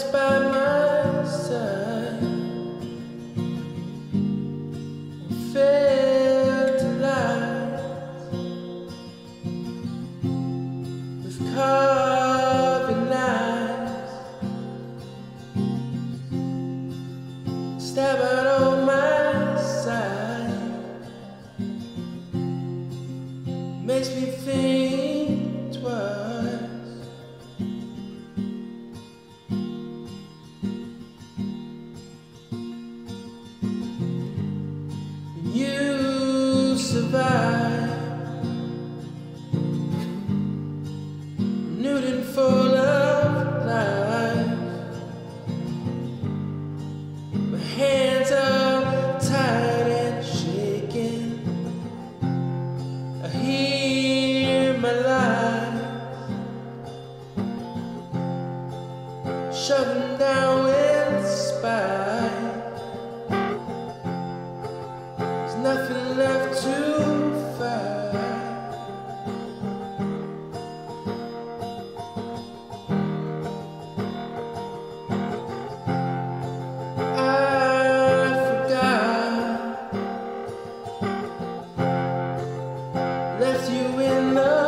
just by my side. Filled to light with carving knives. Stab out on my side. Makes me think twice. You survive, nude and full of life. My hands are tired and shaking. I hear my life shoving down with spite. Nothing left to fight. I forgot, left you in the